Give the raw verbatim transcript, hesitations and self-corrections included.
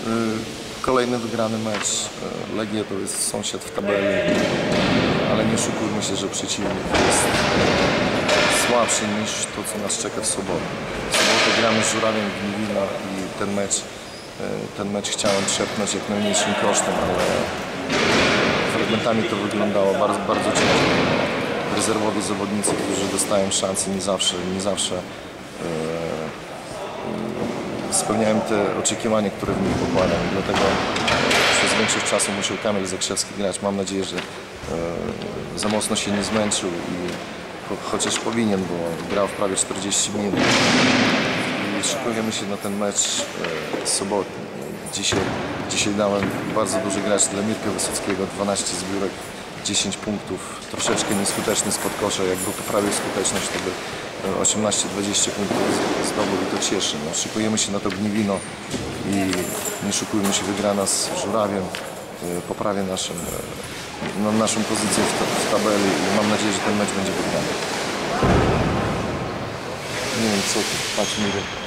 Kolejny wygrany mecz. Legia to jest sąsiad w tabeli, ale nie oszukujmy się, że przeciwnik jest słabszy niż to, co nas czeka w sobotę. W sobotę gramy z Żurawiem Gniewina i ten mecz, ten mecz chciałem trzepnąć jak najmniejszym kosztem, ale fragmentami to wyglądało bardzo, bardzo ciężko. Rezerwowi zawodnicy, którzy dostają szansę, nie zawsze, nie zawsze spełniałem te oczekiwania, które w nich pokładam. Dlatego przez większość czasu musiał Kamil Zakrzewski grać. Mam nadzieję, że e, za mocno się nie zmęczył i cho, chociaż powinien, bo grał w prawie czterdzieści minut. I szykujemy się na ten mecz e, sobotni. Dzisiaj, dzisiaj dałem bardzo duży gracz dla Mirka Wysockiego, dwanaście zbiórek, dziesięć punktów, troszeczkę nieskuteczny spod kosza. Jakby poprawił skuteczność, to by osiemnaście dwadzieścia punktów zdobył i to cieszy. No, szykujemy się na to Gniewino i nie szykujmy się wygrana z Żurawiem. Poprawię naszym, no, naszą pozycję w, w tabeli i mam nadzieję, że ten mecz będzie wygrany. Nie wiem co, patrz Mirek.